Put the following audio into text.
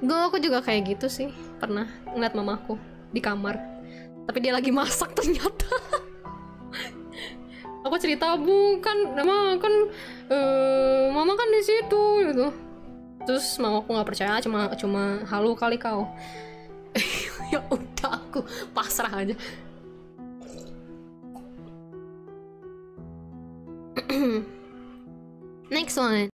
Aku juga kayak gitu sih, pernah ngeliat mamaku di kamar, tapi dia lagi masak ternyata. Aku cerita, bukan, mama kan di situ gitu. Terus mamaku nggak percaya, cuma halu kali kau. Ya udah, aku pasrah aja. Next one.